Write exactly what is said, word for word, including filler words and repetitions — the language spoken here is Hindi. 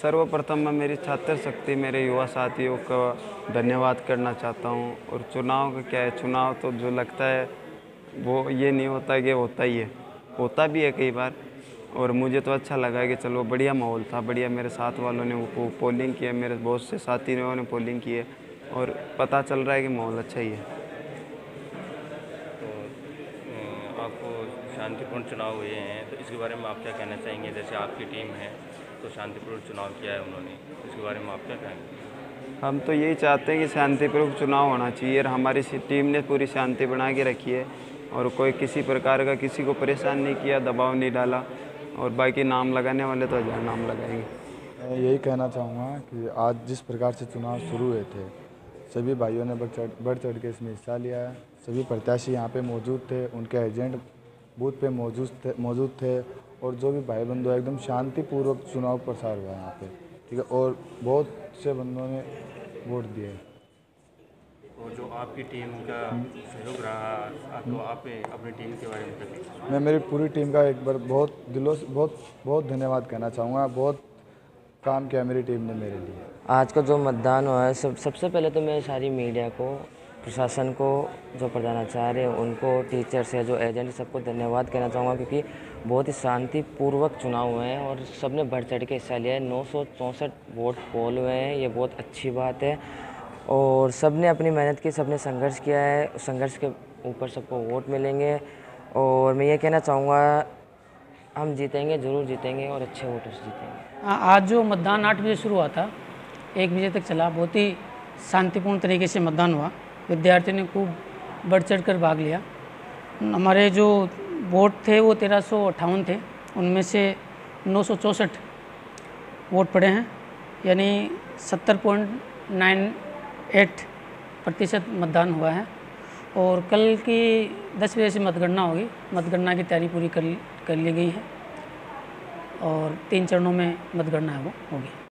सर्वप्रथम मैं मेरी छात्र शक्ति मेरे युवा साथियों का धन्यवाद करना चाहता हूँ। और चुनाव का क्या है, चुनाव तो जो लगता है वो ये नहीं होता कि होता ही है, होता भी है कई बार। और मुझे तो अच्छा लगा कि चलो बढ़िया माहौल था, बढ़िया मेरे साथ वालों ने वो पोलिंग की है, मेरे बहुत से साथियों ने पोलिंग की है और पता चल रहा है कि माहौल अच्छा ही है। तो अ, आपको शांतिपूर्ण चुनाव हुए हैं तो इसके बारे में आप क्या कहना चाहेंगे? जैसे आपकी टीम है तो शांतिपूर्ण चुनाव किया है उन्होंने, इसके बारे में आप क्या कहेंगे? हम तो यही चाहते हैं कि शांतिपूर्वक चुनाव होना चाहिए और हमारी टीम ने पूरी शांति बना के रखी है और कोई किसी प्रकार का किसी को परेशान नहीं किया, दबाव नहीं डाला। और बाकी नाम लगाने वाले तो हजार नाम लगाएंगे। मैं यही कहना चाहूँगा कि आज जिस प्रकार से चुनाव शुरू हुए थे, सभी भाइयों ने बढ़ चढ़ बढ़ चढ़ के इसमें हिस्सा लिया है। सभी प्रत्याशी यहाँ पे मौजूद थे, उनके एजेंट बूथ पे मौजूद थे मौजूद थे और जो भी भाई बंधु है एकदम शांतिपूर्वक चुनाव प्रसार हुआ यहाँ पे, ठीक है। और बहुत से बंधुओं ने वोट दिए। और जो आपकी टीम का सहयोग रहा तो आप अपनी टीम के बारे में क्या कहेंगे? मैं मेरी पूरी टीम का एक बार बहुत दिलों से बहुत बहुत धन्यवाद कहना चाहूँगा। बहुत काम किया मेरी टीम ने मेरे लिए। आज का जो मतदान हुआ है, सब सबसे पहले तो मैं सारी मीडिया को, प्रशासन को, जो प्रधानाचार्य हैं उनको, टीचर्स है, जो एजेंट, सबको धन्यवाद कहना चाहूँगा क्योंकि बहुत ही शांतिपूर्वक चुनाव हुए हैं और सबने बढ़ चढ़ के हिस्सा लिया है। नौ सौ चौंसठ वोट पोल हुए हैं, ये बहुत अच्छी बात है। और सबने अपनी मेहनत की, सबने संघर्ष किया है, संघर्ष के ऊपर सबको वोट मिलेंगे। और मैं ये कहना चाहूँगा हम जीतेंगे, ज़रूर जीतेंगे और अच्छे वोटों से जीतेंगे। आज जो मतदान आठ बजे शुरू हुआ था, एक बजे तक चला, बहुत ही शांतिपूर्ण तरीके से मतदान हुआ। विद्यार्थियों ने खूब बढ़ चढ़ कर भाग लिया। हमारे जो वोट थे वो तेरह सौ अट्ठावन थे, उनमें से नौ सौ चौंसठ वोट पड़े हैं, यानी सत्तर पॉइंट नाइन एट प्रतिशत मतदान हुआ है। और कल की दस बजे से मतगणना होगी। मतगणना की तैयारी पूरी कर कर ली गई है और तीन चरणों में मतगणना है वो होगी।